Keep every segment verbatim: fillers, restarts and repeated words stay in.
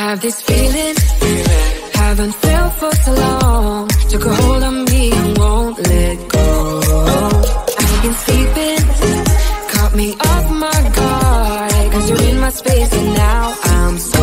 have this feeling, haven't felt for so long. Took a hold on me and won't let go. I've been sleeping, caught me off my guard. Cause you're in my space and now I'm so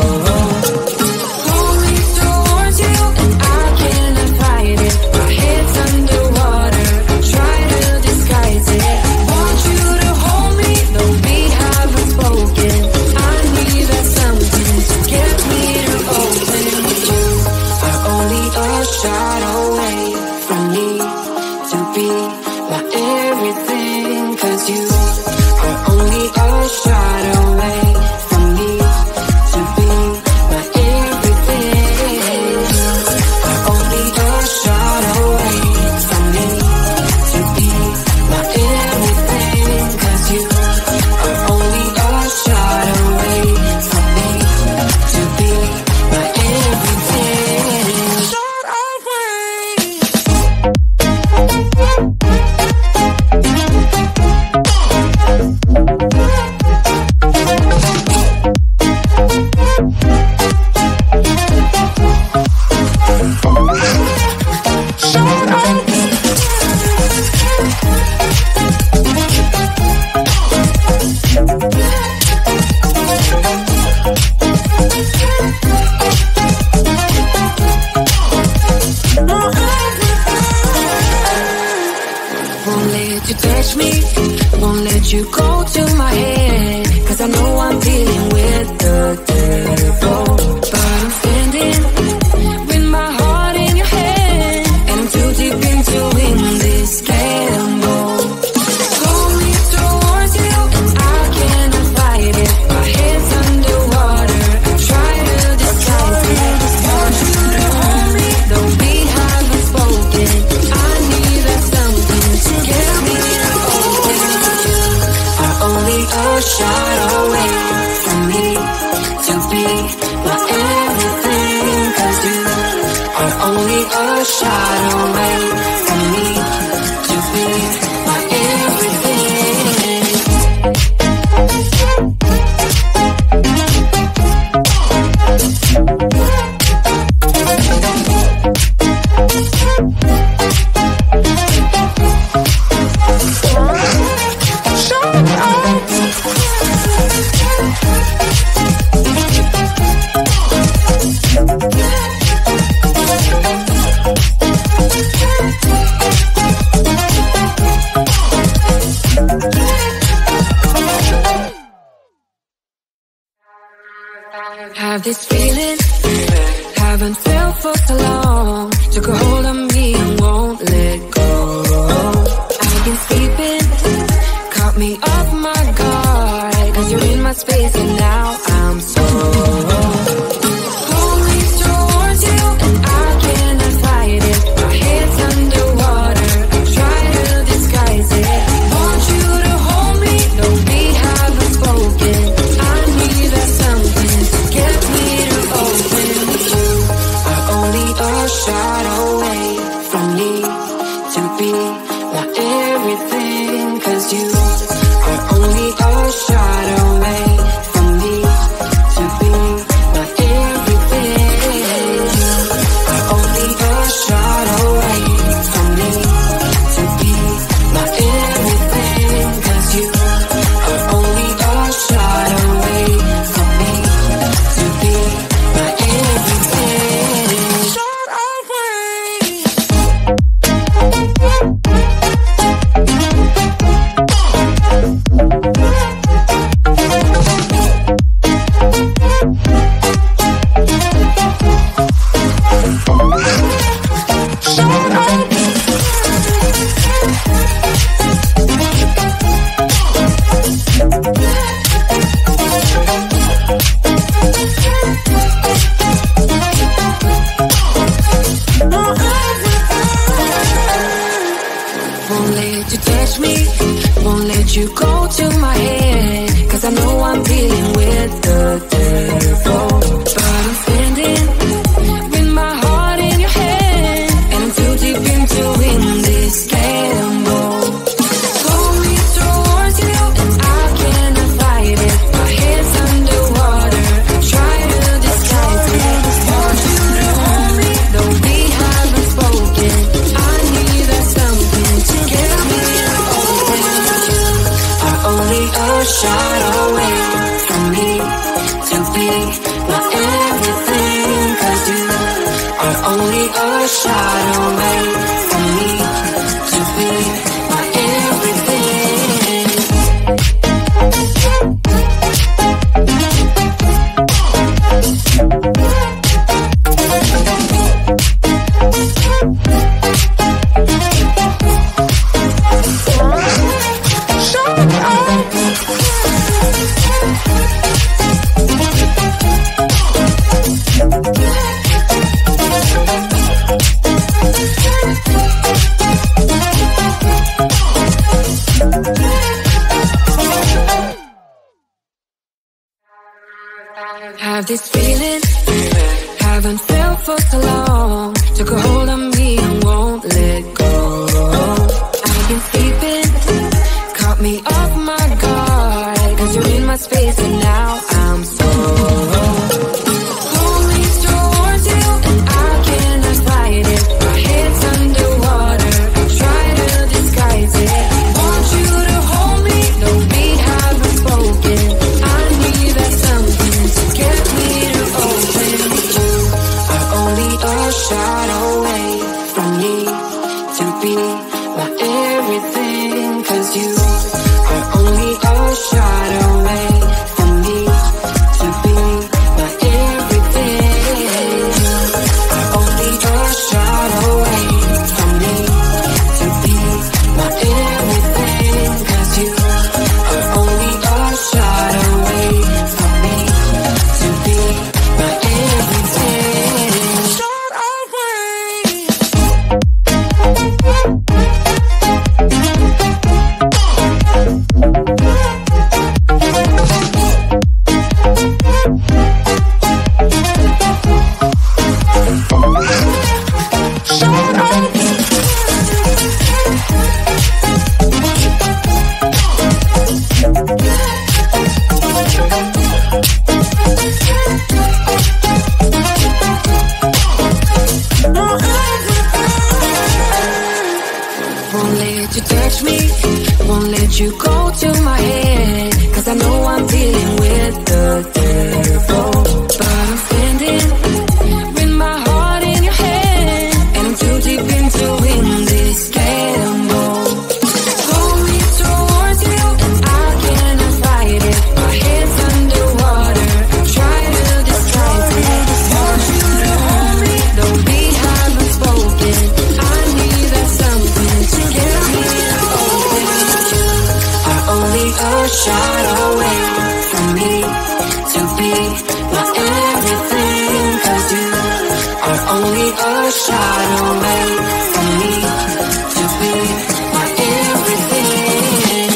only towards you and I cannot fight it. My head's underwater, try to disguise it. Want you to hold me, though we haven't spoken. I need that something to get me to open. You are only a shot away from me to be my everything. Cause you are only a shot away from me to be my everything. You are only a shot away from me to be my everything. Cause you are only a shot away from me to be my everything. Shot away. Won't let you touch me, won't let you go to my head. Cause I know I'm dealing with the devil. But I'm standing with my heart in your hand, and I'm too deep into in this gamble. Pull me towards you and I cannot fight it. My head's underwater, I try to disguise it. Want you to hold me, though we haven't spoken. I need that something to get me to open. You are only a shot away from me to be my everything. Cause you are only a shot away from me to be my everything. Have this feeling, haven't felt for so long. Took a hold on me and won't let go. I've been sleeping, caught me off my guard. Cause you're in my space and now I'm so pull me towards you and I cannot fight it. My head's underwater, I try to disguise it. Want you to hold me, though we haven't spoken. I need that something to get me to open. You are only a shot away from me to be my everything. Cause you are only a shot away from me to be my everything. You are only a shot away from me to be my everything. Cause you are only a shot away from me to be my everything. Shot away. Won't let you touch me, won't let you go to my head. Cause I know I'm dealing with the devil. But I'm standing with my heart in your hand, and I'm too deep into in this gamble. Pull me towards you and I cannot fight it. My head's underwater, I try to disguise shot away from me to be my everything. Cause you are only a shot away from me to be my everything. Have this feeling, haven't felt for so long. Took a hold of me and won't let go. I've been sleeping, caught me off my guard. Cause you're in my space and now I'm so hold me towards you and I cannot fight it. My head's underwater, try to disguise it. Want you to hold me, though we haven't spoken. I need that something to get me to open. You are only a shot away from me to be my everything. Cause you are only a shot away from me to be my everything. You are only a shot away from me to be my everything. Cause you are only a shot away from me to be my everything. Shot away. Won't let you touch me, won't let you go to my head. Cause I know I'm dealing with the devil. But I'm standing with my heart in your hand, and I'm too deep into in this gamble. Hold me towards you and I cannot fight it. My head's underwater, try to disguise it. Want you to hold me, though we haven't spoken. I need that something to get me to open. You are only a shot away from me to be my everything. Cause you are only a shot away from me to be my everything.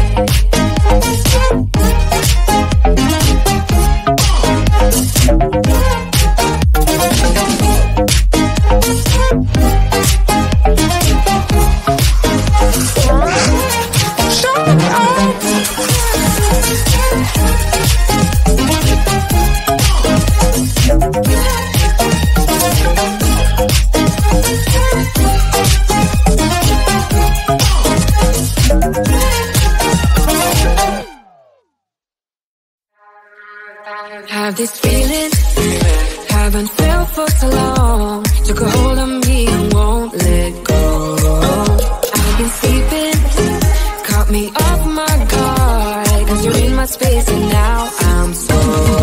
Have this feeling, haven't felt for so long. Took a hold of me and won't let go. I've been sleeping, caught me off my guard. Cause you're in my space and now I'm so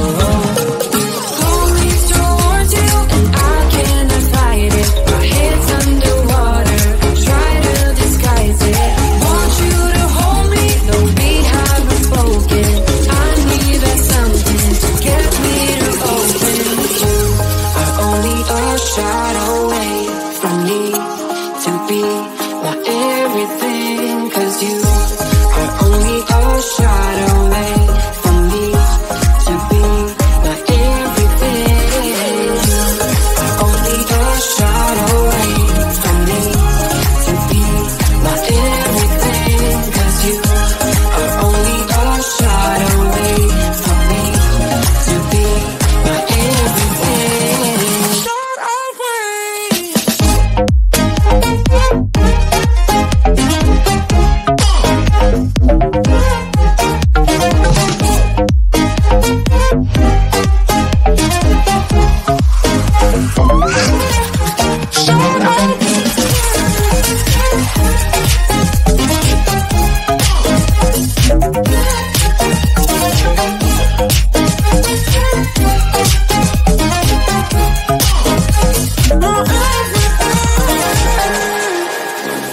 hold me towards you and I cannot fight it. My head's underwater, try to disguise it. Want you to hold me, though we haven't spoken. I need that something to get me to open. You are only a shot away from me to be my everything. Cause you are only a shot away from me to be my everything. You are only a shot away from me to be my everything. Cause you are only a shot away from me to be my everything. Shot away.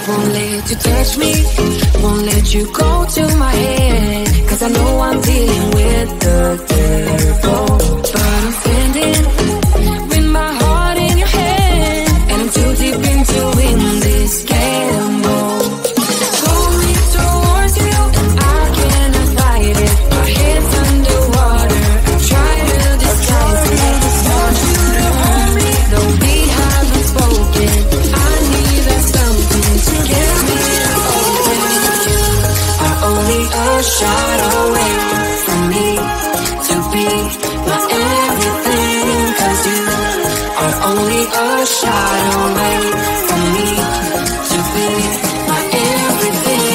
Won't let you touch me, won't let you go to my head, cause I know I'm dealing with the devil. But I'm standing with my heart in your hand, and I'm too deep into win this gamble. Pull me towards you, I cannot fight it. My head's underwater, I try to disguise it. Want you to hold me, though we haven't spoken. I need that something to get me open. You are only a shot away from me to be my everything, cause you are only a shot away from me to be my everything.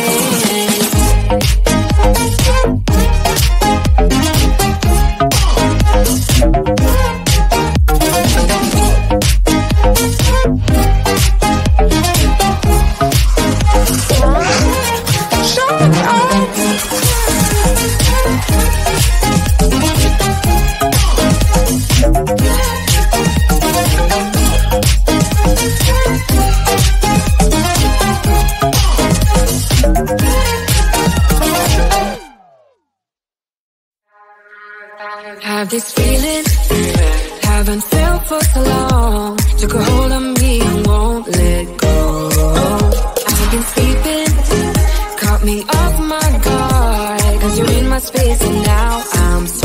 Have this feeling, haven't felt for so long. Took a hold of me and won't let go. I've been sleeping, caught me off my guard, cause you're in my space and now I'm so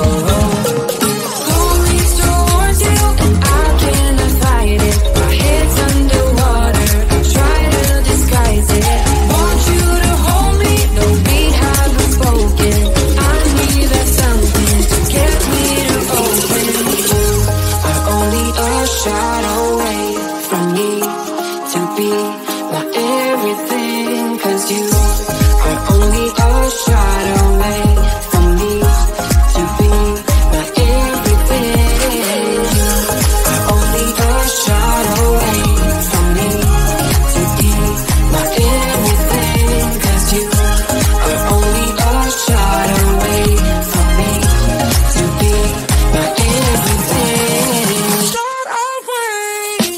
pull me towards you, I cannot fight it. My head's underwater, I try to disguise it. Want you to hold me, though we haven't spoken. I need that something to get me to open. You are only a shot away from me to be my everything, cause you are only a shot away from me to be my everything. You are only a shot away from me to be my everything, cause you are only a shot away from me to be my everything. Shot away.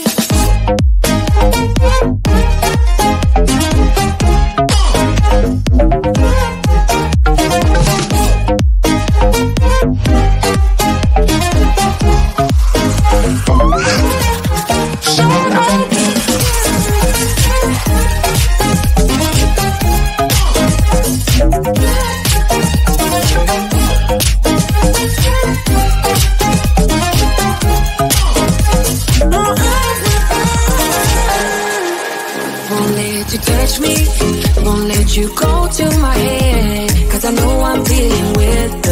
Won't let you touch me, won't let you go to my head, cause I know I'm dealing with